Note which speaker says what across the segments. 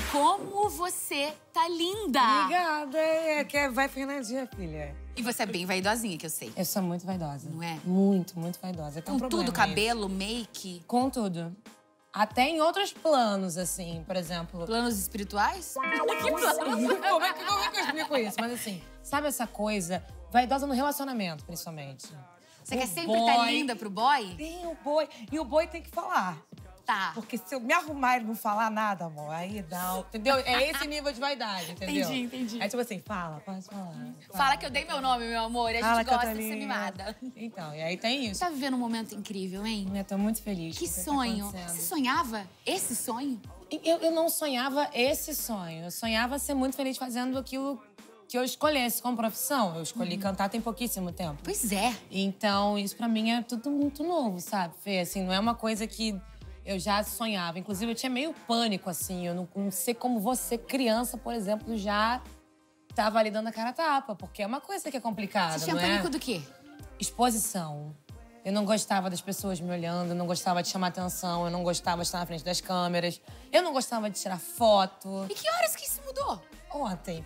Speaker 1: Como você tá linda!
Speaker 2: Obrigada. Vai Fernandinha, filha.
Speaker 1: E você é bem vaidosinha, que eu sei.
Speaker 2: Eu sou muito vaidosa.
Speaker 1: Não é?
Speaker 2: Muito, muito vaidosa.
Speaker 1: Com tudo, cabelo, make?
Speaker 2: Com tudo. Até em outros planos, assim, por exemplo...
Speaker 1: Planos espirituais?
Speaker 2: Que planos? Como é que eu explico isso? Mas assim, sabe essa coisa vaidosa no relacionamento, principalmente?
Speaker 1: Você quer sempre estar linda pro boy?
Speaker 2: Tem o boy. E o boy tem que falar.
Speaker 1: Tá.
Speaker 2: Porque se eu me arrumar e não falar nada, amor, aí dá... Entendeu? É esse nível de vaidade, entendeu?
Speaker 1: Entendi.
Speaker 2: Aí tipo assim, pode falar.
Speaker 1: Fala que eu dei meu nome, meu amor. E a gente gosta de ser mimada.
Speaker 2: Então, e aí tem isso.
Speaker 1: Você tá vivendo um momento incrível, hein?
Speaker 2: Eu tô muito feliz.
Speaker 1: Que sonho. Você sonhava esse sonho?
Speaker 2: Eu não sonhava esse sonho. Eu sonhava ser muito feliz fazendo aquilo que eu escolhesse como profissão. Eu escolhi cantar tem pouquíssimo tempo.
Speaker 1: Pois é.
Speaker 2: Então, isso pra mim é tudo muito novo, sabe, Fê? Assim, não é uma coisa que eu já sonhava. Inclusive, eu tinha meio pânico, assim. Eu não sei como você, criança, por exemplo, já tava ali dando a cara a tapa. Porque é uma coisa que é complicada,
Speaker 1: Você tinha
Speaker 2: não
Speaker 1: pânico
Speaker 2: é?
Speaker 1: do quê?
Speaker 2: Exposição. Eu não gostava das pessoas me olhando, eu não gostava de chamar atenção, eu não gostava de estar na frente das câmeras, eu não gostava de tirar foto.
Speaker 1: E que horas que isso mudou?
Speaker 2: Ontem.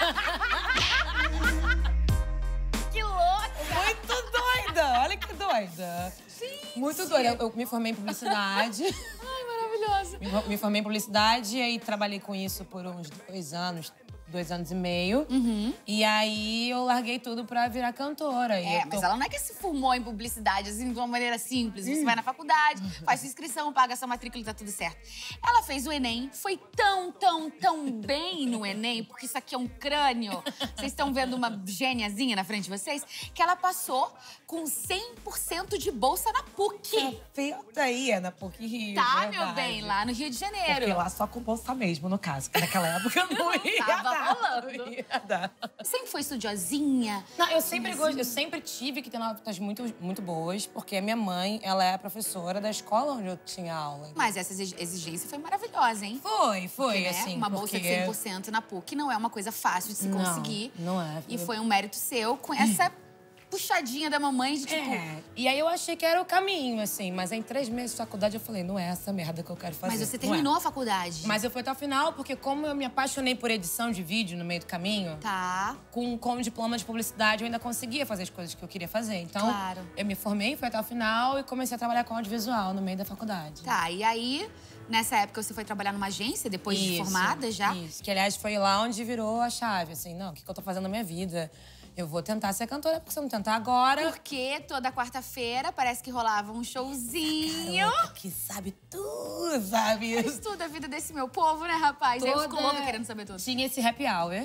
Speaker 1: Que louca!
Speaker 2: Muito doida! Olha que doida.
Speaker 1: Gente!
Speaker 2: Muito doida. Eu me formei em publicidade.
Speaker 1: Ai, maravilhosa.
Speaker 2: Me formei em publicidade e aí trabalhei com isso por uns 2 anos e meio. E aí eu larguei tudo pra virar cantora.
Speaker 1: Mas ela não é que se formou em publicidade, assim, de uma maneira simples. Você vai na faculdade, faz sua inscrição, paga sua matrícula e tá tudo certo. Ela fez o Enem, foi tão bem no Enem, porque isso aqui é um crânio. Vocês estão vendo uma gêniazinha na frente de vocês? Que ela passou com 100% de bolsa na PUC.
Speaker 2: Feita aí, na PUC Rio.
Speaker 1: Tá,
Speaker 2: verdade.
Speaker 1: meu bem, lá no Rio de Janeiro.
Speaker 2: Porque lá só com bolsa mesmo, no caso. Porque naquela época eu não ia
Speaker 1: Tava
Speaker 2: dar,
Speaker 1: rolando.
Speaker 2: não ia dar.
Speaker 1: Sempre foi estudiosinha?
Speaker 2: Não, eu sempre tive que ter notas muito boas, porque a minha mãe, ela é professora da escola onde eu tinha aula.
Speaker 1: Mas essa exigência foi maravilhosa, hein?
Speaker 2: Foi,
Speaker 1: Porque, né,
Speaker 2: assim.
Speaker 1: uma bolsa de 100% na PUC não é uma coisa fácil de se conseguir.
Speaker 2: Não é.
Speaker 1: E foi um mérito seu com essa puxadinha da mamãe de tipo...
Speaker 2: E aí eu achei que era o caminho, assim. Mas em 3 meses de faculdade eu falei, não é essa merda que eu quero fazer.
Speaker 1: Mas você terminou a faculdade.
Speaker 2: Mas eu fui até o final, porque como eu me apaixonei por edição de vídeo no meio do caminho...
Speaker 1: Tá.
Speaker 2: Com diploma de publicidade, eu ainda conseguia fazer as coisas que eu queria fazer. Então,
Speaker 1: Claro.
Speaker 2: eu me formei, fui até o final e comecei a trabalhar com audiovisual no meio da faculdade.
Speaker 1: Tá, e aí, nessa época, você foi trabalhar numa agência, depois de formada já?
Speaker 2: Isso, que aliás foi lá onde virou a chave, assim. Não, o que eu tô fazendo na minha vida? Eu vou tentar ser cantora, porque se eu não tentar agora...
Speaker 1: Porque toda quarta-feira parece que rolava um showzinho.
Speaker 2: Garota que sabe tudo, sabe?
Speaker 1: Isso tudo a vida desse meu povo, né, rapaz? Eu fico louca querendo saber tudo.
Speaker 2: Tinha esse happy hour,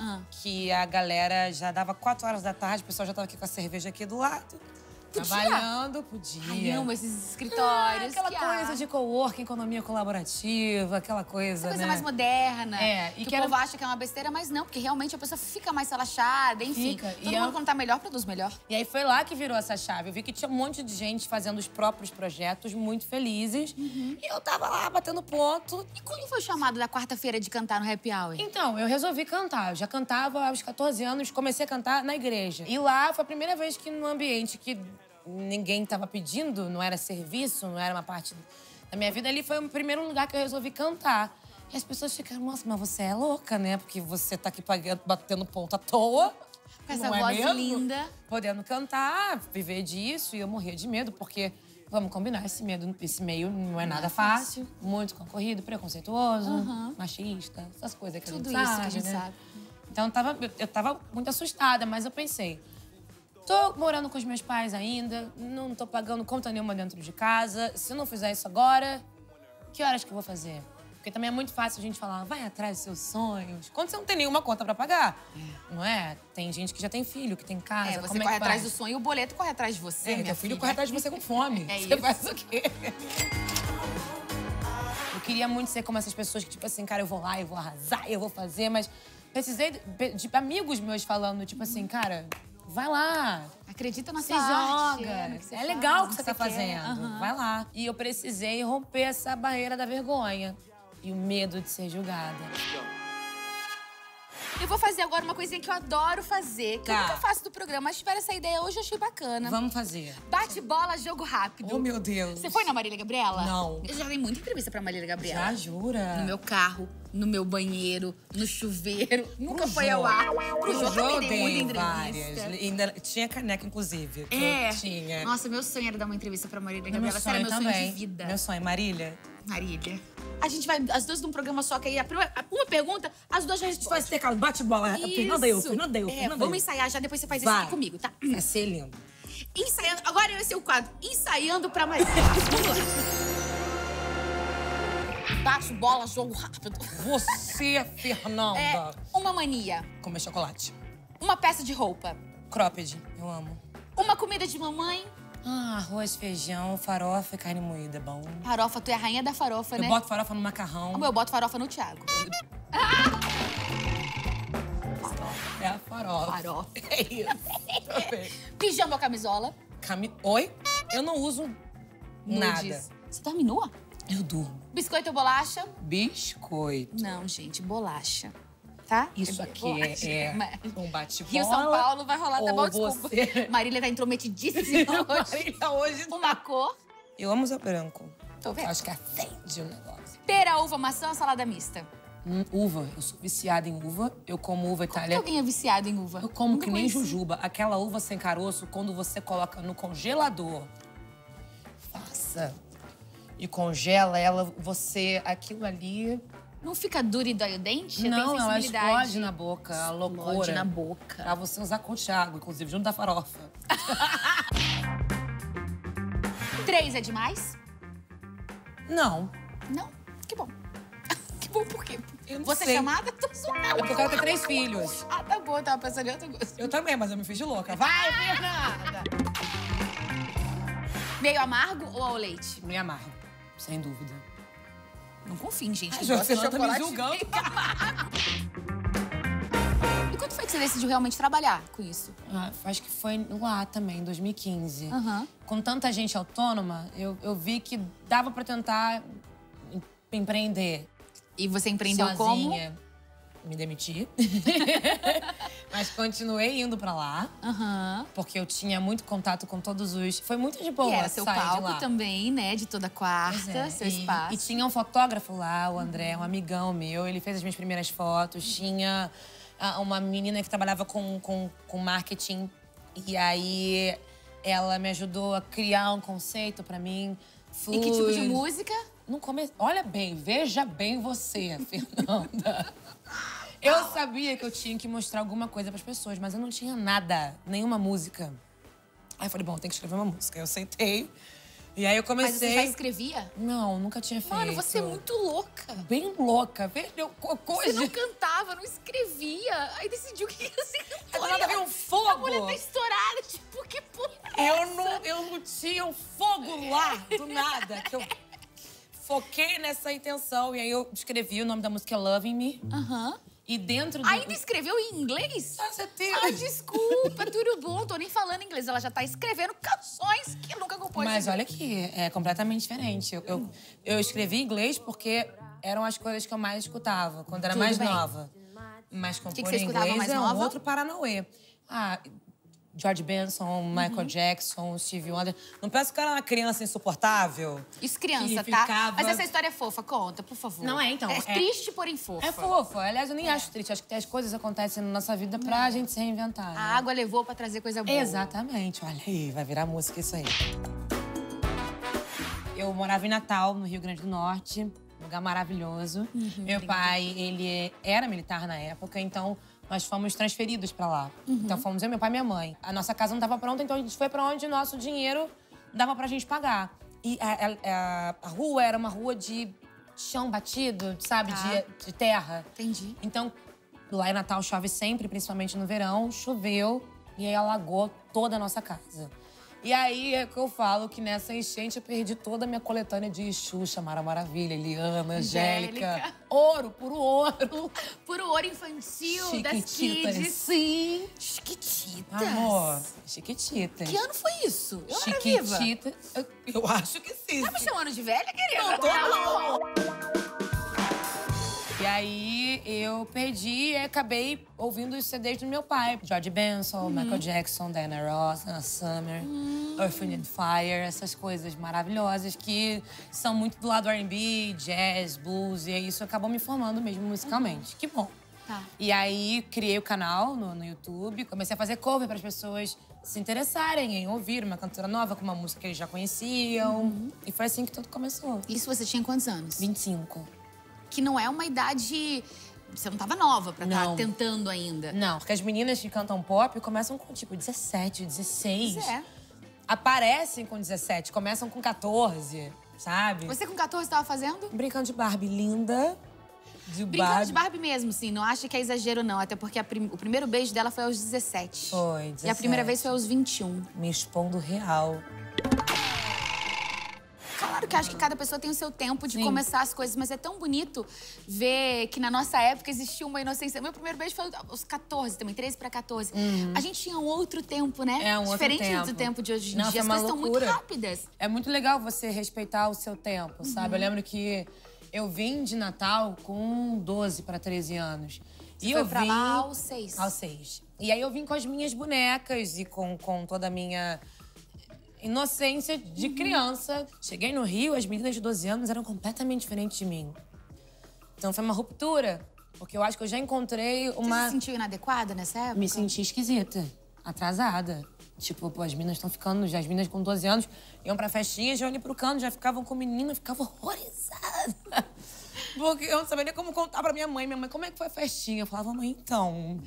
Speaker 2: que a galera já dava 4 horas da tarde, o pessoal já tava aqui com a cerveja aqui do lado. Trabalhando, podia.
Speaker 1: Ai, amo esses escritórios.
Speaker 2: Aquela coisa de coworking, economia colaborativa, aquela coisa,
Speaker 1: Essa coisa
Speaker 2: né?
Speaker 1: mais moderna.
Speaker 2: E
Speaker 1: que o povo acha que é uma besteira, mas não, porque realmente a pessoa fica mais relaxada, enfim. Todo mundo quando tá melhor, produz melhor.
Speaker 2: E aí foi lá que virou essa chave. Eu vi que tinha um monte de gente fazendo os próprios projetos, muito felizes. E eu tava lá, batendo ponto.
Speaker 1: E quando foi o chamado da quarta-feira de cantar no Happy Hour?
Speaker 2: Então, eu resolvi cantar. Eu já cantava aos 14 anos, comecei a cantar na igreja. E lá foi a primeira vez que num ambiente que ninguém tava pedindo, não era serviço, não era uma parte da minha vida, ali foi o primeiro lugar que eu resolvi cantar. E as pessoas ficaram, nossa, mas você é louca, né? Porque você tá aqui batendo ponto à toa.
Speaker 1: Com essa voz linda.
Speaker 2: Podendo cantar, viver disso. E eu morria de medo, porque, vamos combinar, esse meio não é nada fácil. Muito concorrido, preconceituoso, machista, essas coisas que
Speaker 1: Tudo
Speaker 2: a gente sabe,
Speaker 1: isso que a gente
Speaker 2: né?
Speaker 1: sabe.
Speaker 2: Então eu tava muito assustada, mas eu pensei, tô morando com os meus pais ainda, não tô pagando conta nenhuma dentro de casa. Se eu não fizer isso agora, que horas que eu vou fazer? Porque também é muito fácil a gente falar, vai atrás dos seus sonhos, quando você não tem nenhuma conta pra pagar, não é? Tem gente que já tem filho, que tem casa,
Speaker 1: Você
Speaker 2: como
Speaker 1: corre
Speaker 2: é que
Speaker 1: atrás
Speaker 2: faz?
Speaker 1: do sonho e o boleto corre atrás de você,
Speaker 2: Teu filho corre atrás de você com fome.
Speaker 1: É
Speaker 2: Você
Speaker 1: isso.
Speaker 2: faz o quê? Eu queria muito ser como essas pessoas que, tipo assim, cara, eu vou lá, eu vou arrasar, eu vou fazer, mas precisei de amigos meus falando, tipo assim, cara, vai lá.
Speaker 1: Acredita na
Speaker 2: Se
Speaker 1: sua arte.
Speaker 2: joga.
Speaker 1: No que você
Speaker 2: É legal o
Speaker 1: faz,
Speaker 2: que você
Speaker 1: no
Speaker 2: tá
Speaker 1: você quer.
Speaker 2: fazendo. Vai lá. E eu precisei romper essa barreira da vergonha e o medo de ser julgada.
Speaker 1: Eu vou fazer agora uma coisinha que eu adoro fazer, que eu
Speaker 2: Tá.
Speaker 1: nunca faço do programa, mas tiveram essa ideia hoje, eu achei bacana.
Speaker 2: Vamos fazer.
Speaker 1: Bate-bola, jogo rápido.
Speaker 2: Oh, meu Deus.
Speaker 1: Você foi na Marília Gabriela?
Speaker 2: Não.
Speaker 1: Eu já dei muita entrevista pra Marília Gabriela.
Speaker 2: Já jura?
Speaker 1: No meu carro, no meu banheiro, no chuveiro. Nunca
Speaker 2: Pro
Speaker 1: foi ao
Speaker 2: Jô.
Speaker 1: ar. Pro Jô
Speaker 2: Pro Jô
Speaker 1: também dei muita
Speaker 2: dei
Speaker 1: entrevista.
Speaker 2: várias. Ainda tinha caneca, inclusive.
Speaker 1: É.
Speaker 2: Tinha.
Speaker 1: Nossa, meu sonho era dar uma entrevista pra Marília
Speaker 2: Meu
Speaker 1: Gabriela. Esse era
Speaker 2: sonho
Speaker 1: meu
Speaker 2: também.
Speaker 1: sonho de vida.
Speaker 2: Meu sonho. Marília?
Speaker 1: Marília. A gente vai, as duas num programa só, que aí uma pergunta, as duas já respondem.
Speaker 2: Faz ter calma, bate-bola. Fernanda, eu.
Speaker 1: Vamos ensaiar já, depois você faz isso
Speaker 2: Vai.
Speaker 1: aqui comigo, tá?
Speaker 2: Vai ser lindo.
Speaker 1: Ensaiando, agora vai ser o quadro, ensaiando pra Marília. Vamos lá. Bate bola, jogo rápido.
Speaker 2: Você, Fernanda.
Speaker 1: É, uma mania,
Speaker 2: Comer chocolate.
Speaker 1: uma peça de roupa,
Speaker 2: Cropped. Eu amo.
Speaker 1: uma comida de mamãe.
Speaker 2: Arroz, feijão, farofa e carne moída. Bom.
Speaker 1: Farofa, tu é a rainha da farofa,
Speaker 2: Eu
Speaker 1: né?
Speaker 2: boto farofa no macarrão.
Speaker 1: Eu boto farofa no Thiago.
Speaker 2: É a farofa.
Speaker 1: Farofa.
Speaker 2: É isso.
Speaker 1: Pijama ou camisola?
Speaker 2: Oi? Eu não uso nada.
Speaker 1: Nudes. Você dorme nua?
Speaker 2: Eu durmo.
Speaker 1: Biscoito ou bolacha?
Speaker 2: Biscoito.
Speaker 1: Não, gente, bolacha. Tá?
Speaker 2: Isso aqui
Speaker 1: bolacha.
Speaker 2: é
Speaker 1: Mas-
Speaker 2: um bate-bola.
Speaker 1: Rio São Paulo vai rolar, tá
Speaker 2: ou
Speaker 1: bom? Desculpa.
Speaker 2: você-
Speaker 1: Marília tá intrometidíssima hoje.
Speaker 2: Marília hoje...
Speaker 1: Uma cor.
Speaker 2: Eu amo usar branco.
Speaker 1: Tô vendo.
Speaker 2: Acho que acende o negócio.
Speaker 1: Pera, uva, maçã ou salada mista?
Speaker 2: Uva. Eu sou viciada em uva. Eu como uva
Speaker 1: Como que
Speaker 2: itália.
Speaker 1: alguém é viciado em uva?
Speaker 2: Eu como
Speaker 1: Nunca
Speaker 2: que nem
Speaker 1: conheci.
Speaker 2: jujuba. Aquela uva sem caroço, quando você coloca no congelador. Faça. E congela ela, você... Aquilo ali...
Speaker 1: Não fica dura e dói o dente?
Speaker 2: Não,
Speaker 1: Eu tenho
Speaker 2: ela
Speaker 1: sensibilidade.
Speaker 2: explode na boca. A loucura.
Speaker 1: Explode na boca.
Speaker 2: Pra você usar com o Thiago, inclusive, junto da farofa.
Speaker 1: 3 é demais?
Speaker 2: Não.
Speaker 1: Não? Que bom. Que bom por quê?
Speaker 2: Eu não
Speaker 1: Você é
Speaker 2: sei.
Speaker 1: chamada? Tô zoando.
Speaker 2: Porque eu quero ter 3 filhos.
Speaker 1: Ah, tá bom. Eu tava pensando em outra coisa.
Speaker 2: Eu também, mas eu me fiz de louca. Vai, Fernanda!
Speaker 1: Meio amargo ou ao leite?
Speaker 2: Me amargo, sem dúvida.
Speaker 1: Não confiem, gente.
Speaker 2: Ai,
Speaker 1: que
Speaker 2: já
Speaker 1: gosta de
Speaker 2: você tá me
Speaker 1: chocolate
Speaker 2: julgando.
Speaker 1: meio amargo. E quando foi que você decidiu realmente trabalhar com isso?
Speaker 2: Acho que foi lá também, em 2015.
Speaker 1: Aham.
Speaker 2: Com tanta gente autônoma, eu vi que dava pra tentar empreender.
Speaker 1: E você empreendeu
Speaker 2: sozinha. Me demiti. Mas continuei indo pra lá.
Speaker 1: como? Aham.
Speaker 2: Porque eu tinha muito contato com todos os... Foi muito de boa
Speaker 1: E era seu
Speaker 2: sair de
Speaker 1: palco
Speaker 2: lá.
Speaker 1: também, né? De toda quarta,
Speaker 2: Pois é,
Speaker 1: seu
Speaker 2: e
Speaker 1: espaço.
Speaker 2: E tinha um fotógrafo lá, o André, um amigão meu. Ele fez as minhas primeiras fotos. Tinha uma menina que trabalhava com marketing. E aí, ela me ajudou a criar um conceito pra mim.
Speaker 1: E que tipo de música?
Speaker 2: Não come... Olha bem, veja bem você, Fernanda. Eu sabia que eu tinha que mostrar alguma coisa pras pessoas, mas eu não tinha nada, nenhuma música. Aí eu falei, bom, tem que escrever uma música. Eu sentei e aí eu comecei...
Speaker 1: Mas você já escrevia?
Speaker 2: Não, nunca tinha feito.
Speaker 1: Mano, você é muito louca.
Speaker 2: Bem louca, velho.
Speaker 1: Você
Speaker 2: Coisa...
Speaker 1: não cantava, não escrevia. Aí decidiu que ia ser cantora.
Speaker 2: Nada veio um fogo.
Speaker 1: A mulher tá estourada, tipo, que porra é essa?
Speaker 2: Eu não tinha um fogo lá, do nada. Que eu foquei nessa intenção. E aí eu escrevi o nome da música Loving Me.
Speaker 1: Aham.
Speaker 2: E dentro do...
Speaker 1: Ainda escreveu em inglês?
Speaker 2: Ah, você tem...
Speaker 1: Ah, desculpa, tudo bom. Tô nem falando inglês. Ela já tá escrevendo canções que nunca compôs.
Speaker 2: Mas olha aqui, é completamente diferente. Eu escrevi em inglês porque eram as coisas que eu mais escutava quando era
Speaker 1: Tudo
Speaker 2: mais
Speaker 1: bem.
Speaker 2: nova. Mas compor
Speaker 1: que você
Speaker 2: em
Speaker 1: escutava
Speaker 2: inglês
Speaker 1: mais
Speaker 2: é um
Speaker 1: nova?
Speaker 2: outro paranauê. George Benson, Michael Jackson, Stevie Wonder. Não pensa que eu era uma criança insuportável?
Speaker 1: Isso criança,
Speaker 2: que
Speaker 1: tá?
Speaker 2: ficava-
Speaker 1: Mas essa história é fofa, conta, por favor.
Speaker 2: Não é, então,
Speaker 1: É,
Speaker 2: é-
Speaker 1: triste, porém fofa.
Speaker 2: É fofa. Aliás, eu nem acho triste. Acho que as coisas acontecem na nossa vida pra gente se reinventar. né?
Speaker 1: A água levou pra trazer coisa boa.
Speaker 2: Exatamente. Olha aí, vai virar música isso aí. Eu morava em Natal, no Rio Grande do Norte. Um lugar maravilhoso. Meu pai, ele era militar na época, então nós fomos transferidos pra lá. Então fomos eu, meu pai e minha mãe. A nossa casa não estava pronta, então a gente foi pra onde o nosso dinheiro dava pra gente pagar. E a rua era uma rua de chão batido, sabe?
Speaker 1: Tá.
Speaker 2: De terra.
Speaker 1: Entendi.
Speaker 2: Então, lá em Natal chove sempre, principalmente no verão. Choveu e aí alagou toda a nossa casa. E aí é que eu falo que nessa enchente eu perdi toda a minha coletânea de Xuxa, Mara Maravilha, Eliana, Angélica. Ouro, puro ouro.
Speaker 1: Puro ouro infantil das
Speaker 2: Chiquititas.
Speaker 1: kids. Sim. Chiquititas.
Speaker 2: Amor, Chiquititas.
Speaker 1: Que ano foi isso? Eu não era viva.
Speaker 2: Chiquititas. Eu acho que sim.
Speaker 1: Tá me chamando de velha, querida?
Speaker 2: Não tô, não. E aí eu perdi e acabei ouvindo os CDs do meu pai. George Benson, Michael Jackson, Diana Ross, Anna Summer, Earth, Wind and Fire, essas coisas maravilhosas que são muito do lado R&B, jazz, blues, e isso acabou me formando mesmo musicalmente. Que bom.
Speaker 1: Tá.
Speaker 2: E aí criei o canal no YouTube, comecei a fazer cover para as pessoas se interessarem em ouvir uma cantora nova com uma música que eles já conheciam. E foi assim que tudo começou.
Speaker 1: Isso você tinha quantos anos?
Speaker 2: 25.
Speaker 1: Que não é uma idade... Você não tava nova pra estar
Speaker 2: Não.
Speaker 1: tentando ainda.
Speaker 2: Não, porque as meninas que cantam pop começam com, tipo, 17, 16.
Speaker 1: Pois é.
Speaker 2: Aparecem com 17, começam com 14, sabe?
Speaker 1: Você com 14 tava fazendo?
Speaker 2: Brincando de Barbie linda.
Speaker 1: Brincando de Barbie mesmo, sim. Não acha que é exagero, não. Até porque o primeiro beijo dela foi aos 17.
Speaker 2: Foi, 17.
Speaker 1: E a primeira vez foi aos 21.
Speaker 2: Me expondo real.
Speaker 1: Claro que acho que cada pessoa tem o seu tempo de
Speaker 2: Sim.
Speaker 1: começar as coisas, mas é tão bonito ver que na nossa época existia uma inocência. Meu primeiro beijo foi aos 14 também, 13 pra 14. A gente tinha um outro tempo, né?
Speaker 2: É, um outro
Speaker 1: Diferente
Speaker 2: tempo.
Speaker 1: do tempo de hoje em
Speaker 2: Não,
Speaker 1: dia. As
Speaker 2: foi uma
Speaker 1: coisas estão muito
Speaker 2: loucura.
Speaker 1: rápidas.
Speaker 2: É muito legal você respeitar o seu tempo, sabe? Eu lembro que eu vim de Natal com 12 para 13 anos.
Speaker 1: Você foi pra lá aos 6.
Speaker 2: Aos 6. E aí eu vim com as minhas bonecas e com toda a minha inocência de criança. Cheguei no Rio, as meninas de 12 anos eram completamente diferentes de mim. Então foi uma ruptura, porque eu acho que eu já encontrei uma...
Speaker 1: Você se sentiu inadequada nessa época?
Speaker 2: Me senti esquisita, atrasada. Tipo, pô, as meninas estão ficando, já as meninas com 12 anos iam pra festinha, já olhei pro canto, já ficavam com menina, ficava horrorizada. Porque eu não sabia nem como contar pra minha mãe. Minha mãe, como é que foi a festinha? Eu falava, mãe, então...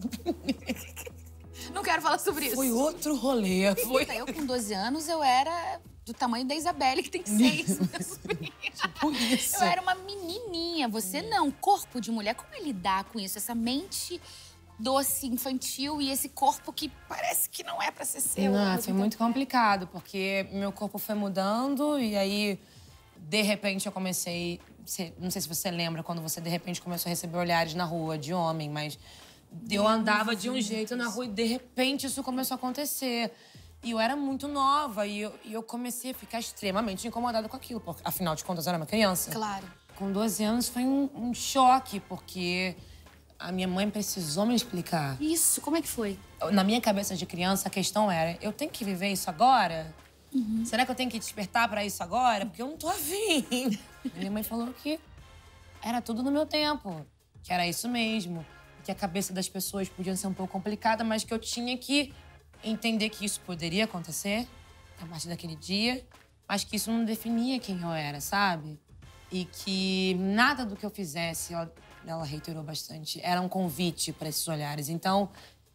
Speaker 1: Não quero falar sobre isso.
Speaker 2: Foi outro rolê. Foi...
Speaker 1: Eu, com 12 anos, eu era do tamanho da Isabelle, que tem 6.
Speaker 2: Tipo isso.
Speaker 1: Eu era uma menininha. Você não. Corpo de mulher, como é lidar com isso? Essa mente doce, infantil e esse corpo que parece que não é pra ser seu.
Speaker 2: Não, foi muito complicado, porque meu corpo foi mudando e aí, de repente, eu comecei... Não sei se você lembra, quando você, de repente, começou a receber olhares na rua de homem, mas eu andava de um jeito na rua e, de repente, isso começou a acontecer. E eu era muito nova e eu comecei a ficar extremamente incomodada com aquilo, porque, afinal de contas, eu era uma criança.
Speaker 1: Claro.
Speaker 2: Com 12 anos foi um choque, porque a minha mãe precisou me explicar.
Speaker 1: Isso, como é que foi?
Speaker 2: Na minha cabeça de criança, a questão era, eu tenho que viver isso agora? Será que eu tenho que despertar pra isso agora? Porque eu não tô afim. Minha mãe falou que era tudo no meu tempo, que era isso mesmo, que a cabeça das pessoas podia ser um pouco complicada, mas que eu tinha que entender que isso poderia acontecer a partir daquele dia, mas que isso não definia quem eu era, sabe? E que nada do que eu fizesse, ela reiterou bastante, era um convite para esses olhares. Então,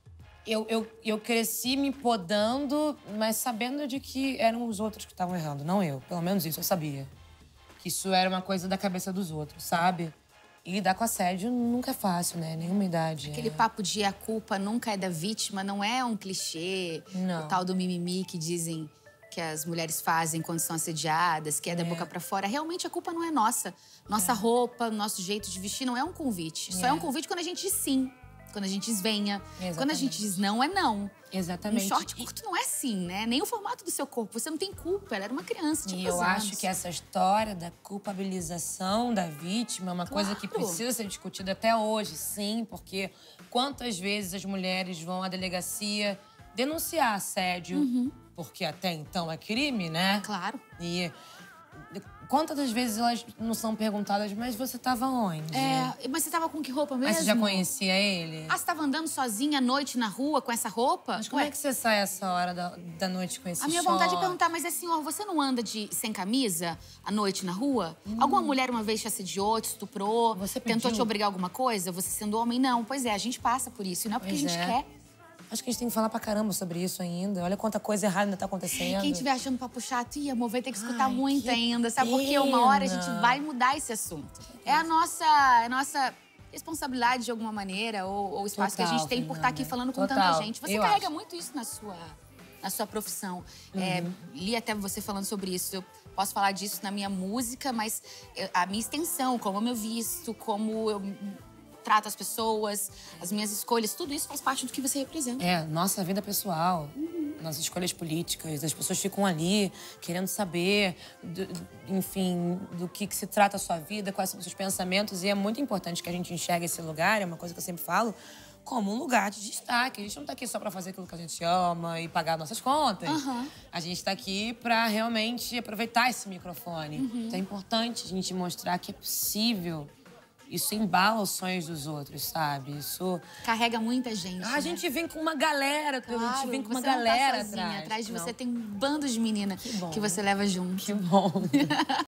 Speaker 2: eu cresci me podando, mas sabendo de que eram os outros que estavam errando, não eu. Pelo menos isso eu sabia. Que isso era uma coisa da cabeça dos outros, sabe? E lidar com assédio nunca é fácil, né? Nenhuma idade.
Speaker 1: Aquele papo de a culpa nunca é da vítima não é um clichê.
Speaker 2: Não.
Speaker 1: O tal do mimimi que dizem que as mulheres fazem quando são assediadas, que é da boca pra fora. Realmente a culpa não é nossa. Nossa roupa, nosso jeito de vestir não é um convite. Só é um convite quando a gente diz sim. Quando a gente diz venha.
Speaker 2: Exatamente.
Speaker 1: Quando a gente diz não, é não.
Speaker 2: Exatamente.
Speaker 1: Um short curto não é assim, né? Nem o formato do seu corpo. Você não tem culpa. Ela era uma criança,
Speaker 2: E
Speaker 1: tinha
Speaker 2: eu
Speaker 1: anos.
Speaker 2: acho que essa história da culpabilização da vítima é uma coisa que
Speaker 1: Claro.
Speaker 2: precisa ser discutida até hoje, sim, porque quantas vezes as mulheres vão à delegacia denunciar assédio, porque até então é crime, né?
Speaker 1: Claro.
Speaker 2: E quantas das vezes elas não são perguntadas, mas você estava onde?
Speaker 1: Mas você tava com que roupa mesmo?
Speaker 2: Mas você já conhecia ele?
Speaker 1: Ah, você tava andando sozinha à noite na rua com essa roupa?
Speaker 2: Mas como
Speaker 1: Ué,
Speaker 2: é que você sai essa hora da noite com esse
Speaker 1: a minha
Speaker 2: short?
Speaker 1: vontade é perguntar, mas senhor, você não anda sem camisa à noite na rua? Alguma mulher uma vez te assediou, te estuprou,
Speaker 2: Você
Speaker 1: tentou
Speaker 2: pediu?
Speaker 1: te obrigar a alguma coisa? Você sendo homem? Não. Pois é, a gente passa por isso. E não é porque
Speaker 2: Pois
Speaker 1: a gente
Speaker 2: é.
Speaker 1: quer.
Speaker 2: Acho que a gente tem que falar pra caramba sobre isso ainda. Olha quanta coisa errada ainda tá acontecendo.
Speaker 1: Quem estiver achando papo chato, ih, amor, vai ter que escutar
Speaker 2: Ai,
Speaker 1: muito
Speaker 2: que
Speaker 1: ainda. Sabe? Porque uma hora a gente
Speaker 2: pena.
Speaker 1: vai mudar esse assunto. É a nossa responsabilidade de alguma maneira, ou o espaço que a gente
Speaker 2: Total,
Speaker 1: tem por estar aqui
Speaker 2: Fernanda.
Speaker 1: falando com
Speaker 2: Total.
Speaker 1: tanta gente. Você
Speaker 2: Eu
Speaker 1: carrega
Speaker 2: acho.
Speaker 1: muito isso na sua profissão. Li até você falando sobre isso. Eu posso falar disso na minha música, mas a minha extensão, como eu me visto, como eu trato as pessoas, as minhas escolhas, tudo isso faz parte do que você representa.
Speaker 2: É, nossa vida pessoal. nas escolhas políticas. As pessoas ficam ali querendo saber, enfim, do que se trata a sua vida, quais são os seus pensamentos. E é muito importante que a gente enxergue esse lugar, é uma coisa que eu sempre falo, como um lugar de destaque. A gente não tá aqui só pra fazer aquilo que a gente ama e pagar nossas contas. A gente tá aqui pra realmente aproveitar esse microfone. Então é importante a gente mostrar que é possível. Isso embala os sonhos dos outros, sabe? Isso
Speaker 1: carrega muita gente.
Speaker 2: A gente vem com uma galera,
Speaker 1: claro,
Speaker 2: a gente vem com uma
Speaker 1: você
Speaker 2: galera
Speaker 1: não tá sozinha. Atrás de
Speaker 2: não.
Speaker 1: você tem um bando de menina que você leva junto.
Speaker 2: Que bom.